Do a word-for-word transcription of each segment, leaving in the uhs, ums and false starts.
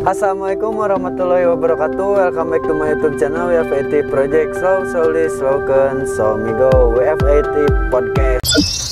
Assalamualaikum warahmatullahi wabarakatuh. Welcome back to my YouTube channel W F A T Project. Slow, slowly, slogan, so me go W F A T Podcast.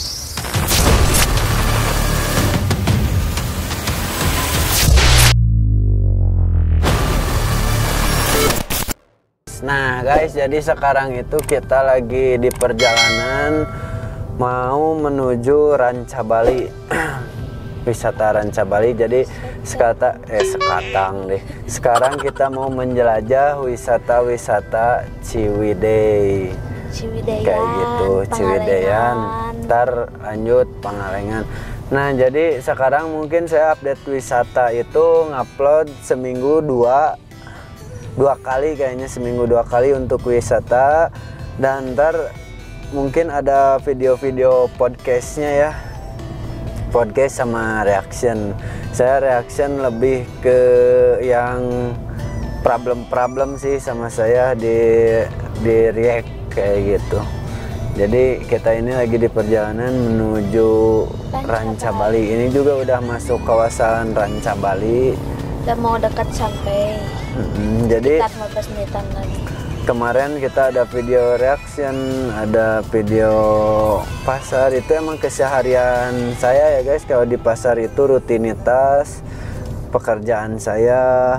Nah guys, jadi sekarang itu kita lagi di perjalanan mau menuju Ranca Bali. Wisata Ranca Bali. Jadi sekata eh sekatang deh. Sekarang kita mau menjelajah wisata-wisata Ciwidey. Ciwideyan, Kayak gitu, Ciwideyan. Ntar lanjut Pangalengan. Nah, jadi sekarang mungkin saya update wisata itu ngupload seminggu dua dua kali kayaknya seminggu dua kali untuk wisata, dan ntar mungkin ada video-video podcastnya ya. Podcast sama reaction. Saya reaction lebih ke yang problem-problem sih sama saya di di react kayak gitu. Jadi kita ini lagi di perjalanan menuju Ranca Bali. Ini juga udah masuk kawasan Ranca Bali. Udah mau dekat sampai. Hmm, jadi sekitar lima belas menitan lagi. Kemarin kita ada video reaction, ada video pasar. Itu emang keseharian saya ya guys. Kalau di pasar itu rutinitas pekerjaan saya,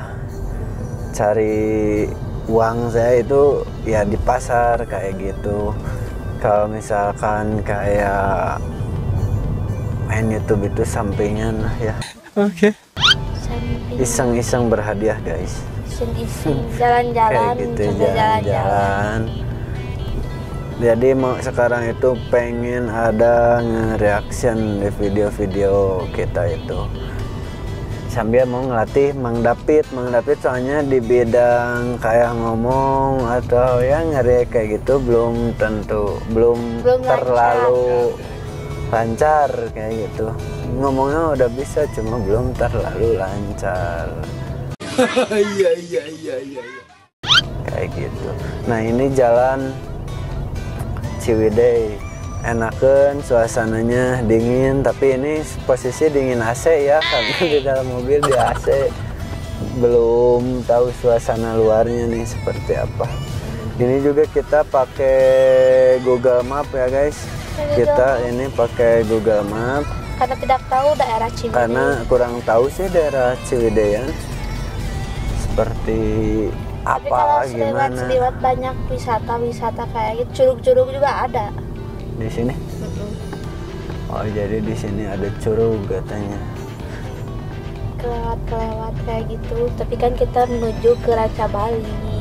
cari uang saya itu ya di pasar kayak gitu. Kalau misalkan kayak main YouTube itu sampingan lah ya. Oke. Okay. Iseng-iseng berhadiah guys. Iseng-iseng jalan-jalan, gitu, jalan-jalan. Jadi mau sekarang itu pengen ada nge-reaction di video-video kita itu. Sambil mau ngelatih Mang David, Mang David soalnya di bidang kayak ngomong atau ya nge-react kayak gitu belum tentu, belum, belum terlalu lancar. lancar kayak gitu. Ngomongnya udah bisa cuma belum terlalu lancar. Iya iya iya iya kayak gitu. Nah ini jalan Ciwidey, enakan suasananya dingin, tapi ini posisi dingin A C ya karena di dalam mobil di A C. Belum tahu suasana luarnya nih seperti apa. Ini juga kita pakai Google Map ya guys. Kita ini pakai Google Map karena tidak tahu daerah Ciwidey. Karena kurang tahu sih daerah Ciwideyan seperti tapi apa kalau gimana. Lewat banyak wisata-wisata kayak gitu, curug-curug juga ada di sini. Mm-mm. Oh jadi di sini ada curug katanya. Kelewat-kelewat kayak gitu. Tapi kan kita menuju ke Ranca Bali.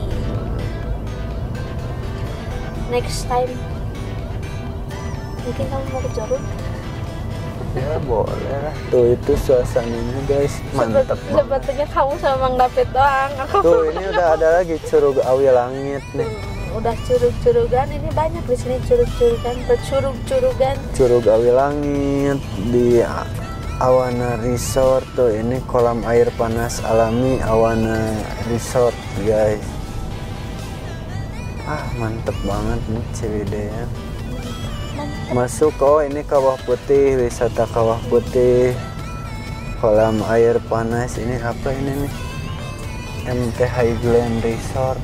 Next time mungkin kamu mau ke curug. Ya boleh lah. Tuh itu suasananya guys, mantap. Sebetulnya kamu sama Mang David doang. Aku tuh ini udah ada lagi Curug Awi Langit nih. Hmm, udah curug-curugan, ini banyak di sini curug-curugan, bercurug-curugan. Curug Awi Langit di Awana Resort. Tuh ini kolam air panas alami Awana Resort guys. Ah mantep banget nih Ciwideyan. Masuk, oh ini Kawah Putih, wisata Kawah Putih, kolam air panas. Ini apa ini nih? M T Highland Resort.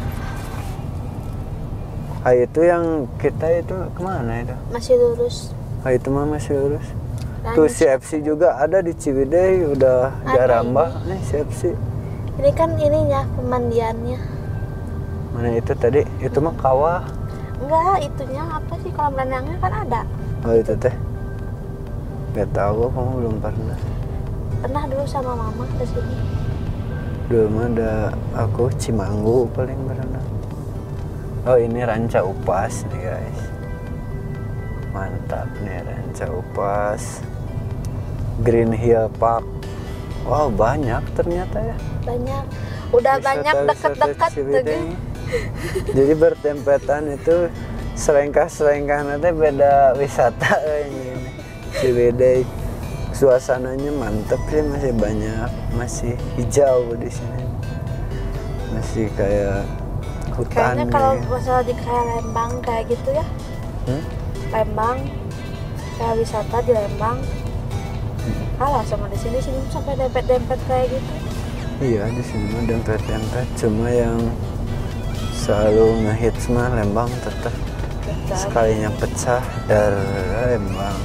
Ah itu yang kita itu kemana itu? Masih lurus. Ah itu mah masih lurus. Tuh C F C juga ada di Ciwidey, udah jarang banget nih C F C. Ini kan ininya pemandiannya. Mana itu tadi? Itu mah kawah. Enggak, itunya apa sih, kolam renangnya kan ada. Oh itu teh? Gak tahu, kamu belum pernah. Pernah dulu sama mama ke sini. Dulu mah ada aku Cimanggu paling pernah. Oh ini Ranca Upas nih guys. Mantap nih Ranca Upas. Green Hill Park. Wow banyak ternyata ya. Banyak. Udah wisata, banyak dekat-dekat tuh. Jadi bertempetan itu selengkah-selengkah nanti beda wisata ini Ciwidey. Suasananya mantep sih, masih banyak, masih hijau di sini. Masih kayak hutan. Kayaknya kalau masalah di kayak Lembang kayak gitu ya. Hmm? Lembang kayak wisata di Lembang. Hmm. Kalah sama di sini, sini sampai dempet-dempet kayak gitu. Iya, di sini mah dempet-dempet, cuma yang selalu ngehits mah Lembang tetap. Sekalinya pecah dari Lembang.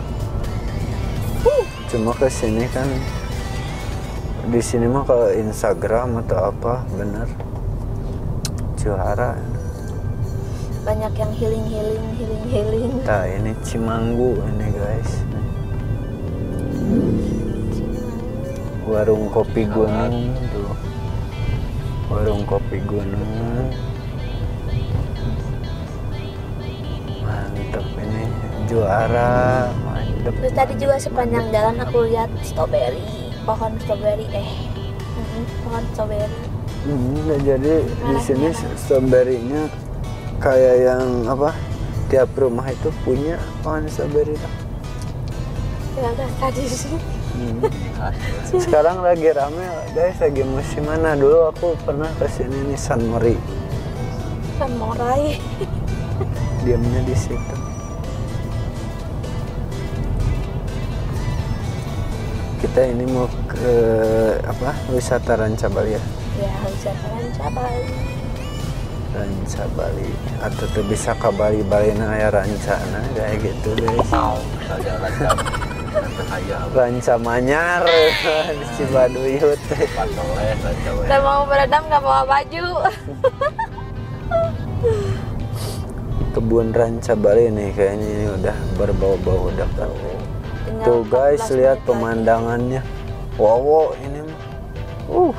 Uh, cuma ke sini kan, di sini mah kalau Instagram atau apa bener juara. Banyak yang healing healing healing healing. Nah ini Cimanggu ini guys. Warung kopi gunung tuh. Warung kopi gunung. Mantep ini juara, mantep. Terus tadi juga sepanjang jalan aku lihat strawberry, pohon strawberry eh mm, pohon strawberry. Hmm, jadi di sini strawberry-nya kayak yang apa? Tiap rumah itu punya pohon strawberry. Ya udah tadi sih. Hmm. Sekarang lagi rame guys, lagi musim mana? Dulu aku pernah kesini nih Sanmori. Samurai. Diamnya di situ. Kita ini mau ke apa? Wisata Ranca Bali ya? Ya wisata Ranca Bali. Ranca Bali atau tuh bisa ke Bali Bali na aya rancana kayak gitu guys. Ranca Manyar di Cibaduyut. Udah mau beredam nggak bawa baju. Kebun Ranca Bali nih kayaknya ini udah berbau-bau udah. Tuh guys lihat pemandangannya. Wow ini mah. Uh.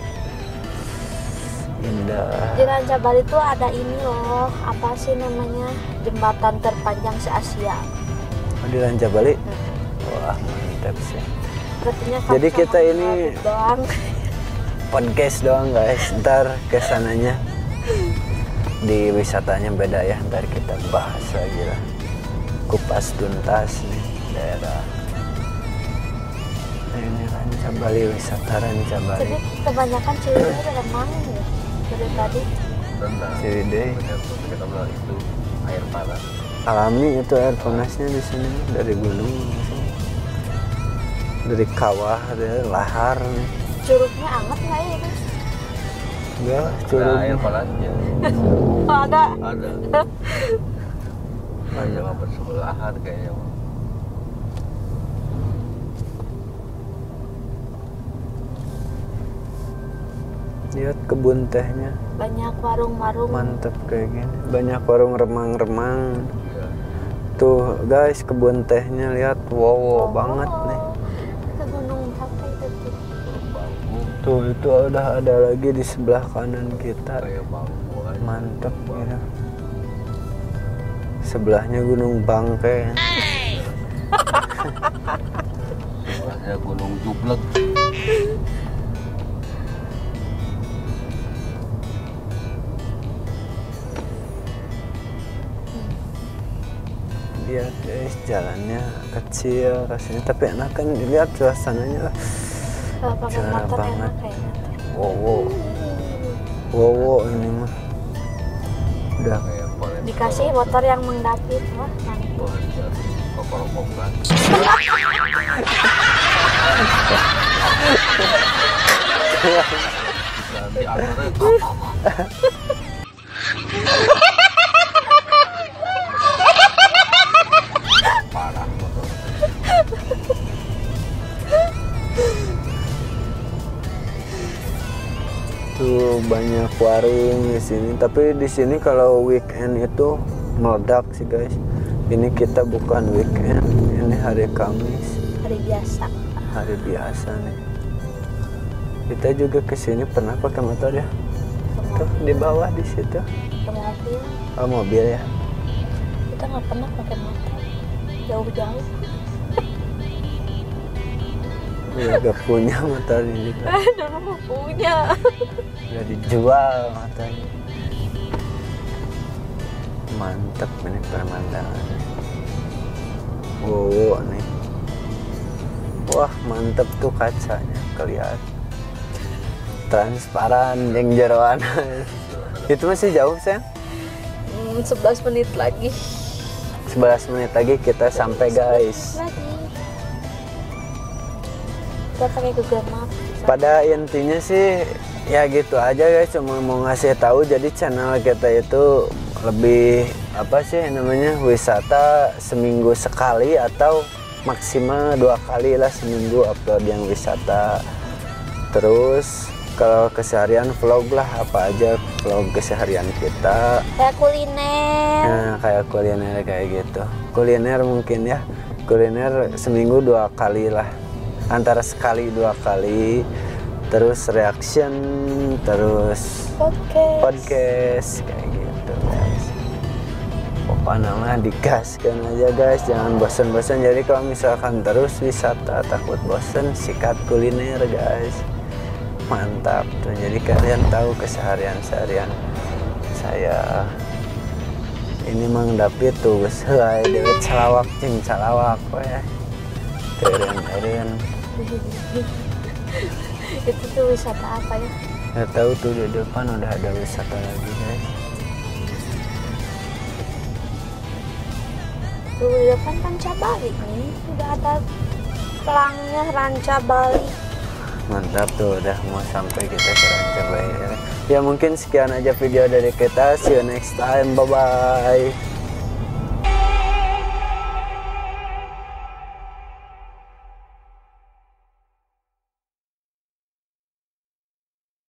Indah. Di Ranca Bali tuh ada ini loh, apa sih namanya? Jembatan terpanjang se-Asia. Oh, di Ranca Bali? Hmm. Wah, mantap sih. Jadi kita ini doang. podcast doang guys. Ntar kesananya di wisatanya beda ya. Ntar kita bahas lagi lah. Kupas tuntas nih daerah. Nah, ini Ranca Bali, wisata Ranca Bali. Jadi kebanyakan cirinya ada mang ya dari tadi. Ciwidey. Itu air panas. Alami itu air panasnya di sini dari gunung. Dari kawah, dari lahar nih. Curugnya anget nggak ya itu? Enggak, curug. Air panasnya. Oh, ada. Ada. Ada mah bersebelahan kayaknya. Lihat kebun tehnya. Banyak warung-warung. Mantep kayak gini. Banyak warung remang-remang. Ya. Tuh guys, kebun tehnya lihat. Wow, wow banget nih. Ke gunung apa itu tuh? Bambu Tuh itu udah ada lagi di sebelah kanan kita. kayak bambu aja. Mantep gitu. Sebelahnya Gunung Bangke. Sebelahnya Gunung Jublek. Lihat guys, jalannya kecil kasihnya, tapi enak kan dilihat suasananya. Kalau pakai Juara motor banget. enak kayaknya. Wow, wow, wow, wow ini mah. Udah Kayak polen. Dikasih motor yang mengdapit, wah mantap. Polen dari kokorokokan. Bisa diantarin. Parah motor. tuh banyak warung di sini, tapi di sini kalau weekend itu meledak sih guys. Ini kita bukan weekend, ini hari Kamis, Hari biasa. hari biasa nih. Kita juga kesini pernah pakai motor ya. Tuh di bawah di situ. Ke mobil. Oh mobil ya. Kita nggak pernah pakai motor. Jauh-jauh. Ya gak punya motor ini. Dulu mau punya. Udah dijual motornya. Mantep ini pemandangan. Wow nih. Wah mantep tuh kacanya kelihatan. Transparan yang jeroan. Itu masih jauh sayang? Hmm, sebelas menit lagi. sebelas menit lagi kita sampai guys. Lagi. Kita pakai Google Maps. pada intinya sih ya gitu aja guys, cuma mau ngasih tahu jadi channel kita itu lebih apa sih namanya, wisata seminggu sekali atau maksimal dua kali lah seminggu upload yang wisata. Terus kalau keseharian vlog lah, apa aja vlog keseharian kita, kayak kuliner. nah kayak kuliner kayak gitu. Kuliner mungkin ya, kuliner seminggu dua kali lah, antara sekali dua kali. Terus reaction, terus Podcast. podcast kayak gitu guys. Pokoknya mah digaskan aja guys, jangan bosan-bosan. Jadi kalau misalkan terus wisata takut bosan, sikat kuliner guys, mantap tuh. Jadi kalian tahu keseharian seharian saya. Ini Mang David tuh sesuai dewet salawak cing salawak ya. Keren-keren. Itu tuh wisata apa ya? Nggak tahu tuh, di depan udah ada wisata lagi guys. Tuh di depan Ranca Bali nih, udah ada pelangnya Ranca Bali. Mantap tuh, udah mau sampai kita ke Ranca Bali. Ya mungkin sekian aja video dari kita, see you next time, bye bye.